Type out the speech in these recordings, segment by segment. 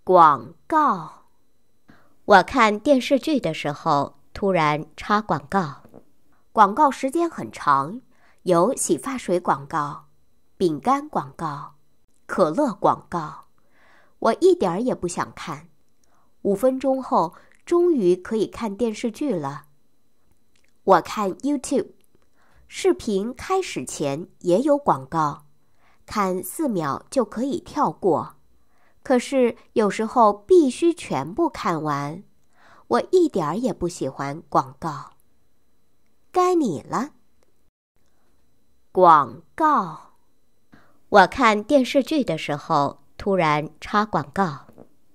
广告。我看电视剧的时候，突然插广告。广告时间很长，有洗发水广告、饼干广告、可乐广告。我一点儿也不想看。5分钟后，终于可以看电视剧了。我看 YouTube， 视频开始前也有广告，看4秒就可以跳过。可是有时候必须全部看完，我一点儿也不喜欢广告。该你了。广告。我看电视剧的时候，突然插广告。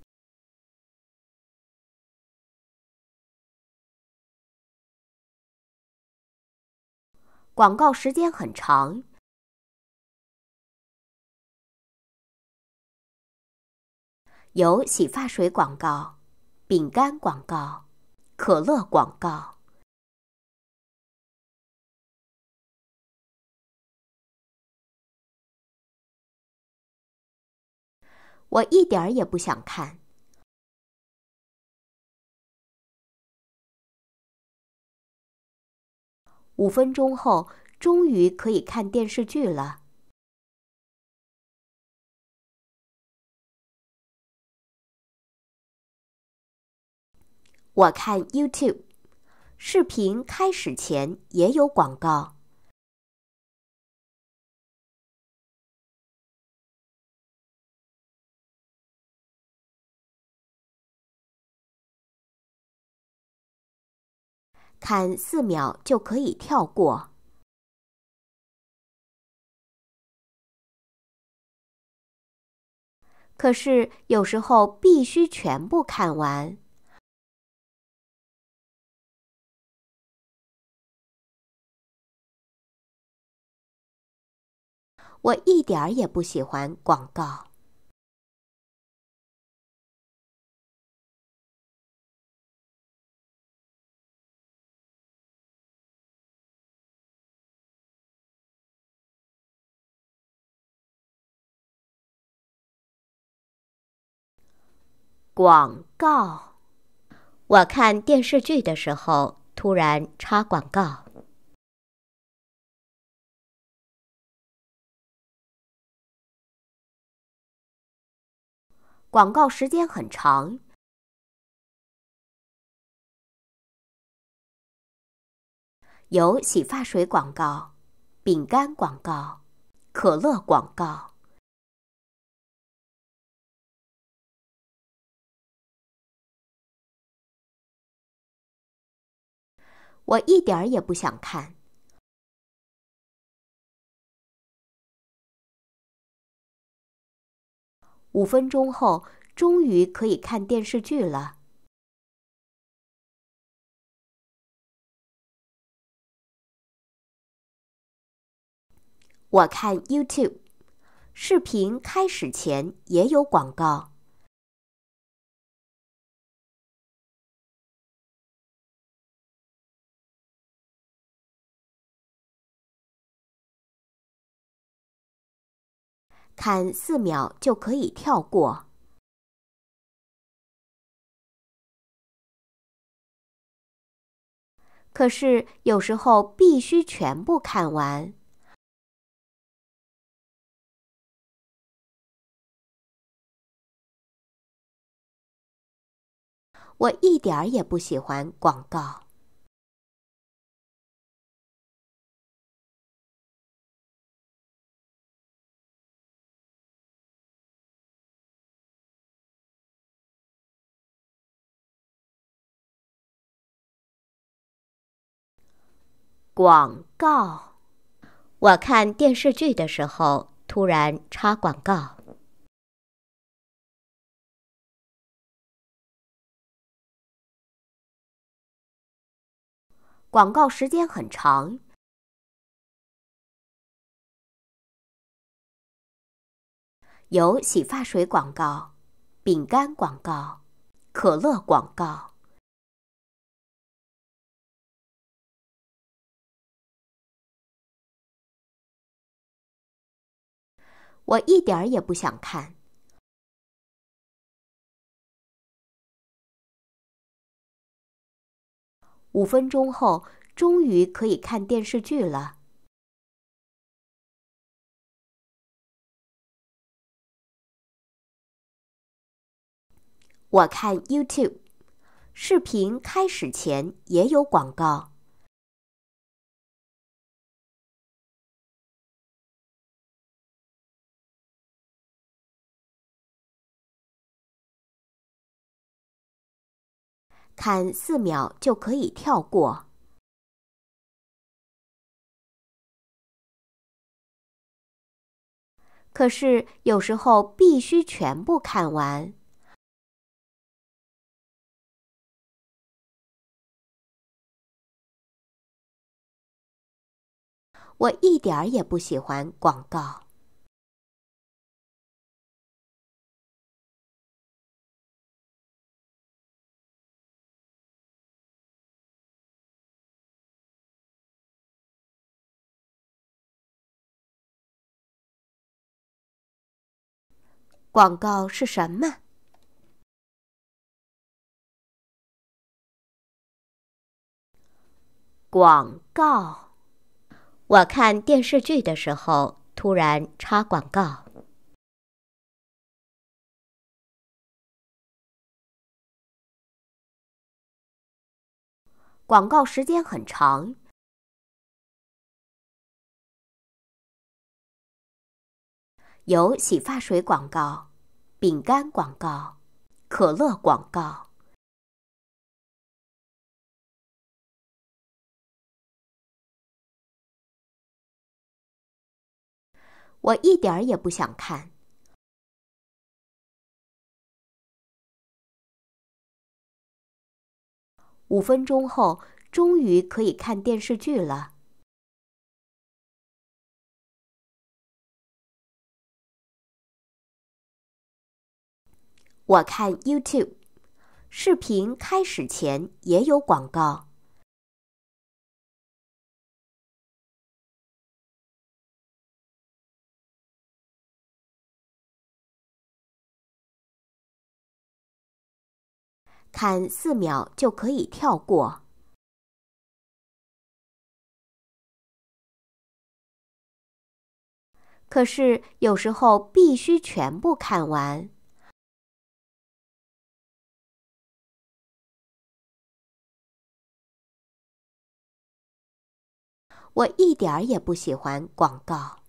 广告时间很长，有洗发水广告、饼干广告、可乐广告。我一点儿也不想看。5分钟后，终于可以看电视剧了。我看 YouTube， 视频开始前也有广告。看4秒就可以跳过。可是有时候必须全部看完。我一点儿也不喜欢广告。广告。我看电视剧的时候，突然插广告。广告时间很长，有洗发水广告、饼干广告、可乐广告。我一点儿也不想看。5分钟后，终于可以看电视剧了。我看 YouTube， 视频开始前也有广告。看4秒就可以跳过。可是有时候必须全部看完。我一点儿也不喜欢广告。广告。我看电视剧的时候，突然插广告。广告时间很长，有洗发水广告、饼干广告、可乐广告。我一点儿也不想看。 5分钟后，终于可以看电视剧了。我看 YouTube， 视频开始前也有广告。看4秒就可以跳过。可是有时候必须全部看完。我一点儿也不喜欢广告。广告是什么？广告。我看电视剧的时候，突然插广告。广告时间很长。有洗发水广告、饼干广告、可乐广告。我一点儿也不想看。5分钟后，终于可以看电视剧了。我看 YouTube， 视频开始前也有广告。看4秒就可以跳过。可是有时候必须全部看完。我一点儿也不喜欢广告。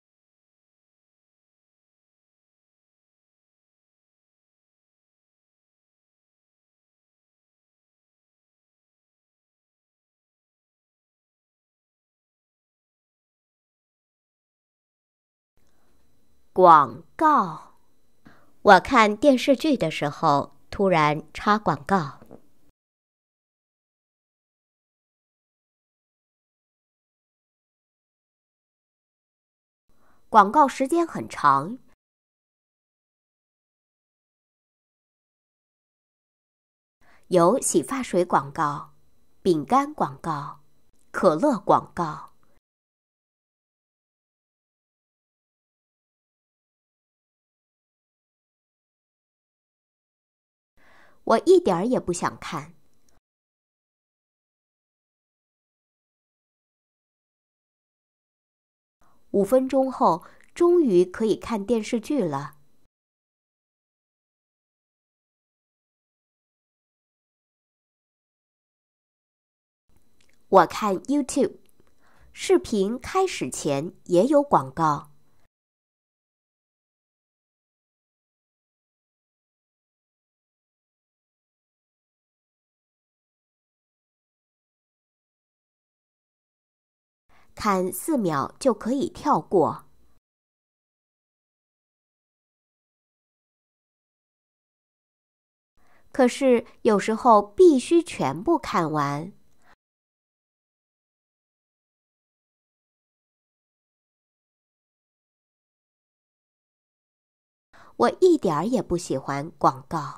广告。我看电视剧的时候，突然插广告。广告时间很长。有洗发水广告、饼干广告、可乐广告。我一点儿也不想看。5分钟后，终于可以看电视剧了。我看 YouTube， 视频开始前也有广告。看4秒就可以跳过。可是有时候必须全部看完。我一点儿也不喜欢广告。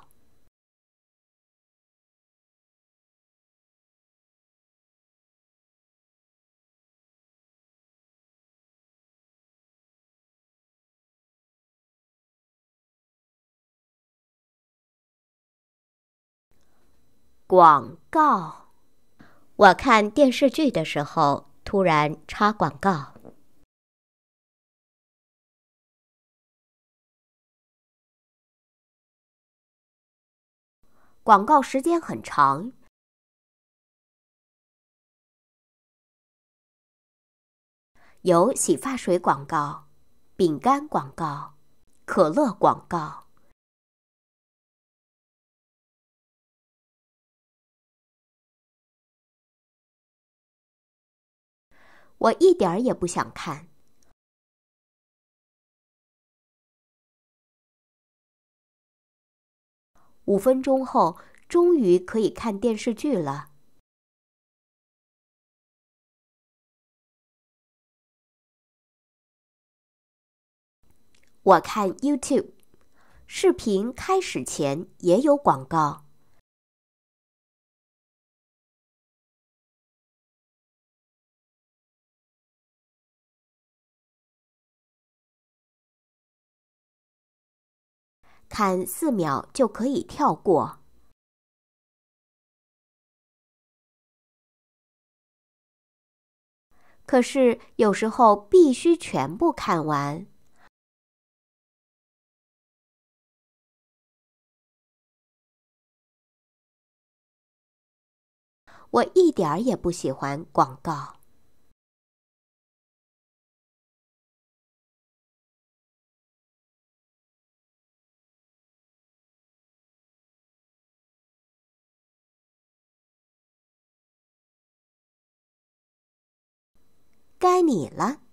广告。 我看电视剧的时候，突然插广告。广告时间很长，有洗发水广告、饼干广告、可乐广告。我一点儿也不想看。5分钟后，终于可以看电视剧了。我看 YouTube， 视频开始前也有广告。看4秒就可以跳过。可是有时候必须全部看完。我一点儿也不喜欢广告。该你了。